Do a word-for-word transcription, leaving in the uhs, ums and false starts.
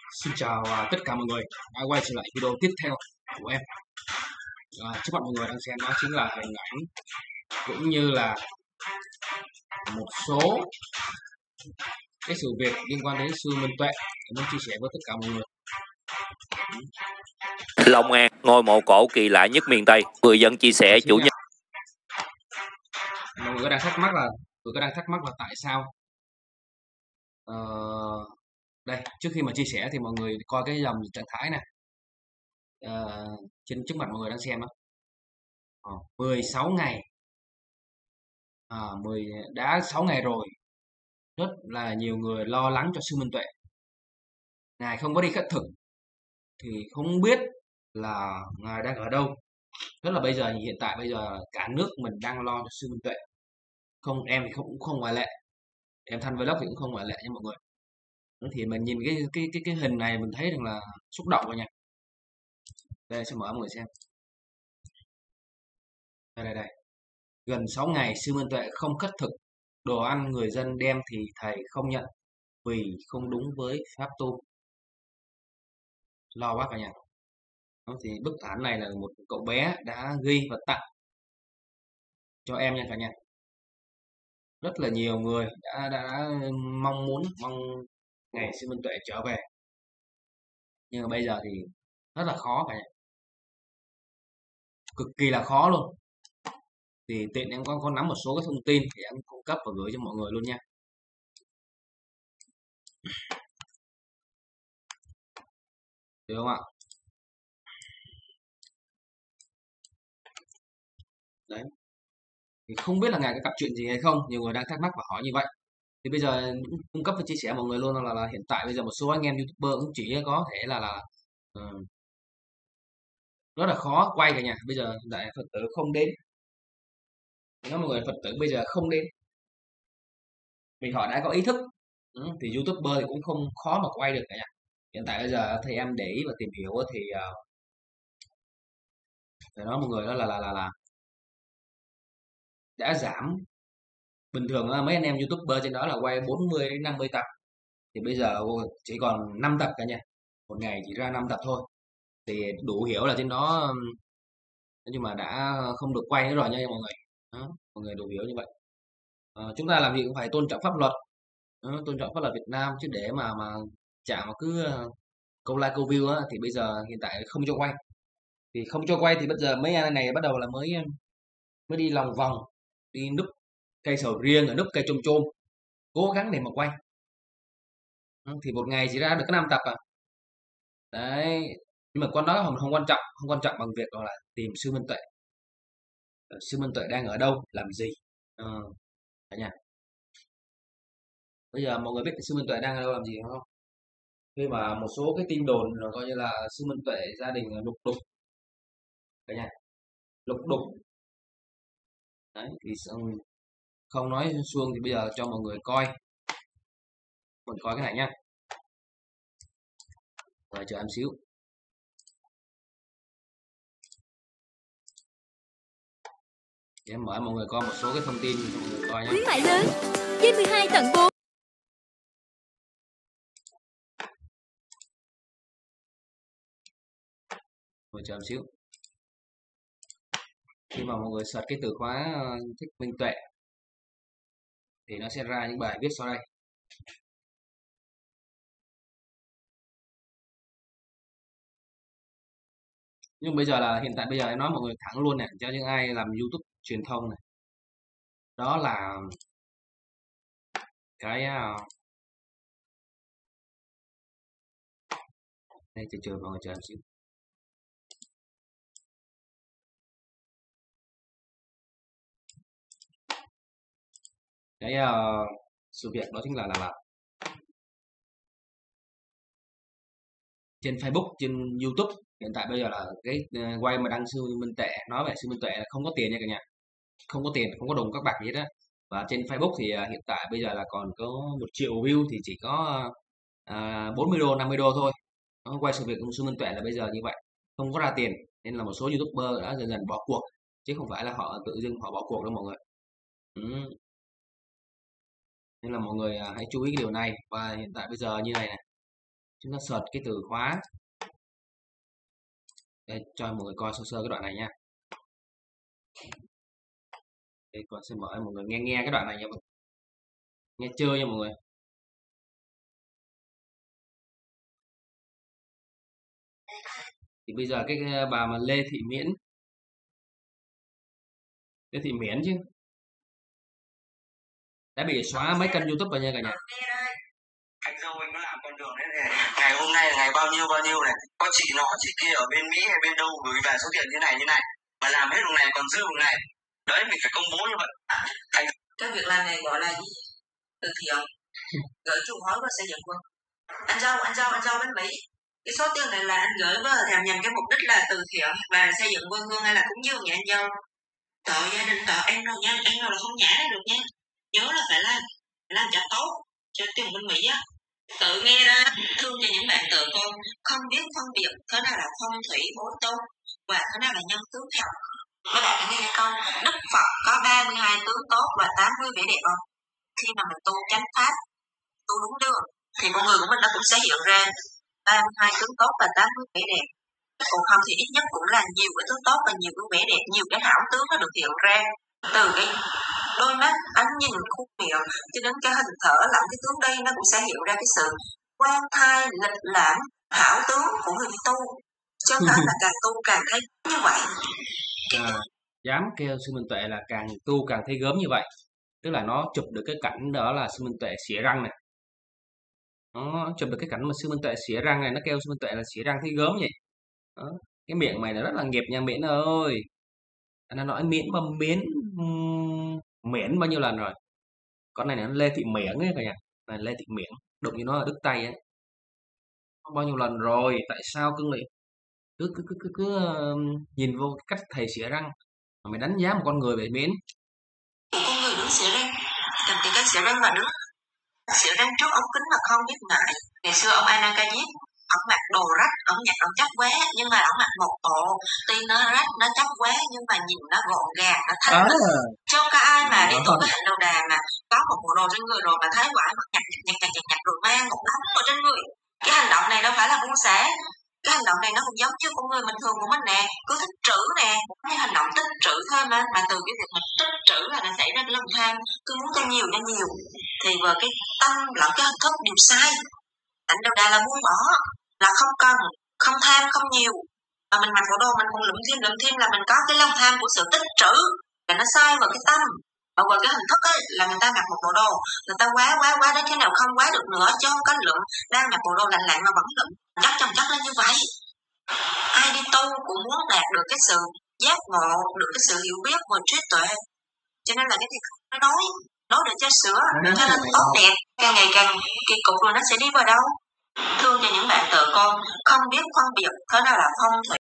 Xin chào à, tất cả mọi người đã quay trở lại video tiếp theo của em. À, trước mặt mọi người đang xem đó chính là hình ảnh cũng như là một số cái sự việc liên quan đến sư Minh Tuệ em muốn chia sẻ với tất cả mọi người. Long An, ngôi mộ cổ kỳ lạ nhất miền Tây. Người dân chia sẻ chủ nhân. Mọi người đang thắc mắc là tôi có đang thắc mắc là tại sao ờ, đây trước khi mà chia sẻ thì mọi người coi cái dòng trạng thái này ờ, trên trước mặt mọi người đang xem đó. Ờ, mười sáu ngày à, mười đã sáu ngày rồi, rất là nhiều người lo lắng cho sư Minh Tuệ. Ngài không có đi khất thực thì không biết là ngài đang ở đâu. Rất là bây giờ hiện tại bây giờ cả nước mình đang lo cho sư Minh Tuệ. Không, em thì không cũng không ngoại lệ. Em Thanh Vlog thì cũng không ngoại lệ nha mọi người. Thì mình nhìn cái cái cái cái hình này mình thấy rằng là xúc động rồi nha. Đây sẽ mở mọi người xem. Đây đây đây. Gần sáu ngày sư Minh Tuệ không khất thực, đồ ăn người dân đem thì thầy không nhận vì không đúng với pháp tu. Lo quá cả nhà. Đó, thì bức ảnh này là một cậu bé đã ghi và tặng cho em nha cả nhà. Rất là nhiều người đã, đã, đã mong muốn mong ngày sư Minh Tuệ trở về, nhưng mà bây giờ thì rất là khó cả nhà, cực kỳ là khó luôn. Thì tiện em có có nắm một số cái thông tin thì em cung cấp và gửi cho mọi người luôn nha. Được không ạ? Đấy. Thì không biết là ngài có gặp chuyện gì hay không, nhiều người đang thắc mắc và hỏi như vậy. Thì bây giờ cung cấp và chia sẻ mọi người luôn là, là, là hiện tại bây giờ một số anh em YouTuber cũng chỉ có thể là là ừ, rất là khó quay cả nhà. Bây giờ đại Phật tử không đến, nếu mọi người Phật tử bây giờ không đến vì họ đã có ý thức, ừ, thì YouTuber thì cũng không khó mà quay được cả nhà. Hiện tại bây giờ thì em để ý và tìm hiểu thì uh, phải nói mọi người đó là là là là đã giảm. Bình thường mấy anh em YouTuber trên đó là quay bốn mươi đến năm mươi tập, thì bây giờ chỉ còn năm tập cả nhà, một ngày chỉ ra năm tập thôi, thì đủ hiểu là trên đó nhưng mà đã không được quay nữa rồi nha mọi người. Đó, mọi người đủ hiểu như vậy. À, chúng ta làm gì cũng phải tôn trọng pháp luật. Đó, tôn trọng pháp luật Việt Nam, chứ để mà mà chả mà cứ uh, câu like câu view á, thì bây giờ hiện tại không cho quay, thì không cho quay thì bây giờ mấy anh này bắt đầu là mới mới đi lòng vòng, đi núp cây sầu riêng ở núp cây chôm chôm, cố gắng để mà quay. Đó, thì một ngày chỉ ra được có năm tập à. Đấy, nhưng mà con đó không, không quan trọng, không quan trọng bằng việc là tìm sư Minh Tuệ. Sư Minh Tuệ đang ở đâu, làm gì. Ờ, cả nhà. Bây giờ mọi người biết sư Minh Tuệ đang ở đâu làm gì không? Khi mà một số cái tin đồn rồi coi như là sư Minh Tuệ gia đình lục đục cả nhà, lục đục. Đấy thì không nói xuông thì bây giờ cho mọi người coi, mình coi cái này nhá. Rồi chờ em xíu. Để em mở mọi người coi một số cái thông tin cho mọi người coi nhé. Khuyến mại lớn với mười hai tặng bốn. Rồi chờ em xíu. Khi mà mọi người search cái từ khóa thích Minh Tuệ thì nó sẽ ra những bài viết sau đây. Nhưng bây giờ là hiện tại bây giờ em nói mọi người thẳng luôn này, cho những ai làm YouTube truyền thông này, đó là cái đây, chờ chờ mọi người chờ một xíu. Cái uh, sự việc đó chính là là là trên Facebook, trên YouTube hiện tại bây giờ là cái uh, quay mà đăng sư Minh Tuệ, nói về sư Minh Tuệ là không có tiền nha cả nhà, không có tiền, không có đồng các bạc gì hết á. Và trên Facebook thì uh, hiện tại bây giờ là còn có một triệu view thì chỉ có uh, bốn mươi đô, năm mươi đô thôi. Nó quay sự việc của sư Minh Tuệ là bây giờ như vậy, không có ra tiền, nên là một số YouTuber đã dần dần bỏ cuộc, chứ không phải là họ tự dưng họ bỏ cuộc đâu mọi người. Ừ. Nên là mọi người uh, hãy chú ý cái điều này. Và hiện tại bây giờ như này này, Chúng ta search cái từ khóa. Đây, cho mọi người coi sơ sơ cái đoạn này nha. Đây, con sẽ mở cho mọi người nghe nghe cái đoạn này nha mọi người. Nghe chơi nha mọi người. Thì bây giờ cái bà mà Lê Thị Miễn, Lê Thị Miễn chứ, đã bị xóa mấy kênh YouTube rồi nha cả nhà. Anh dâu anh nó làm con đường đấy này, ngày hôm nay là ngày bao nhiêu bao nhiêu này, có chị nó chị kia ở bên Mỹ hay bên đâu gửi về số tiền như này như này, mà làm hết lúc này còn dư lúc này, đấy mình phải công bố như vậy. Anh... cái việc làm này gọi là gì? Từ thiện, gửi trụ hói vào xây dựng quân. Anh dâu anh dâu anh dâu bên Mỹ, cái số tiền này là anh gửi vào nhằm nhằm cái mục đích là từ thiện và xây dựng quê hương hay là cúng dường vậy anh dâu? Tội gia đình tội em đâu nha, em đâu là không nhả được nha, nhớ là phải làm làm cho tốt cho tiền bên Mỹ á. Tự nghe ra thương cho những bạn tự con không biết phân biệt thế nào là phong thủy bố tu và thế nào là nhân tướng học. Các bạn nghe câu Đức Phật có ba mươi hai tướng tốt và tám mươi vẻ đẹp không? Khi mà mình tu chánh pháp, tu đúng đường thì con người của mình nó cũng sẽ hiện ra ba mươi hai tướng tốt và tám mươi vẻ đẹp. Còn không thì ít nhất cũng là nhiều cái tướng tốt và nhiều cái vẻ đẹp, nhiều cái hảo tướng nó được hiện ra từ cái đôi mắt, ánh nhìn, khuôn miệng cho đến cái hình thở lẫn cái tướng đây, nó cũng sẽ hiện ra cái sự quan thai lịch lãm hảo tướng của người tu, chứ không phải là càng tu càng thấy như vậy. À, dám kêu sư Minh Tuệ là càng tu càng thấy gớm như vậy, tức là nó chụp được cái cảnh đó là sư Minh Tuệ xỉa răng này, nó chụp được cái cảnh mà sư Minh Tuệ xỉa răng này, nó kêu sư Minh Tuệ là xỉa răng thấy gớm vậy. Đó. Cái miệng mày là rất là nghiệp nha Miễn ơi. Nó nói Miễn mà Miễn Miễn bao nhiêu lần rồi. Con này là Lê Thị Miễn ấy cả nhà. Này Lê Thị Miễn, đụng như nó ở Đức Tây ấy. Bao nhiêu lần rồi, tại sao cưng lại cứ cứ cứ cứ, cứ uh, nhìn vô cách thầy xỉa răng mà mày đánh giá một con người về Miễn. Con người đứng xỉa răng, cầm cái cái xỉa răng mà đứng xỉa răng trước ống kính mà không biết ngại. Ngày xưa ông Anakajit, ông mặc đồ rách, ông nhặt ông chắc quá, nhưng mà ông mặc một bộ tuy nó rách nó chắc quá nhưng mà nhìn nó gọn gàng, nó thanh lịch. À. Chứ không có ai mà đi tu cái hạnh đầu đà mà có một bộ đồ trên người rồi mà thấy quả mà nhặt nhặt nhặt nhặt nhặt rồi mang một đống đồ trên người. Cái hành động này đâu phải là buông xả. Cái hành động này nó cũng giống như con người bình thường của mình nè, cứ tích trữ nè, cái hành động tích trữ thôi mà, mà từ cái việc mình tích trữ là nó xảy ra cái lòng tham, cứ muốn cho nhiều cho nhiều, thì vừa cái tâm lẫn cái hình thức đều sai. Hạnh đầu đà là buông bỏ, là không cần, không tham, không nhiều, mà mình mặc bộ đồ mình còn lụm thêm lụm thêm là mình có cái lòng tham của sự tích trữ, là nó sai vào cái tâm. Và qua cái hình thức ấy là người ta mặc một bộ đồ, người ta quá quá quá đến thế nào không quá được nữa, chứ không có lượm, đang mặc bộ đồ lạnh lạnh mà vẫn lượm, chắc chồng chắc là như vậy. Ai đi tu cũng muốn đạt được cái sự giác ngộ, được cái sự hiểu biết và trí tuệ, cho nên là cái việc nó nói, nói để cho sửa, cho nên tốt đẹp, càng ngày càng kỳ cục rồi nó sẽ đi vào đâu. Thương cho những bạn tự con không biết phân biệt thế nào là phong thủy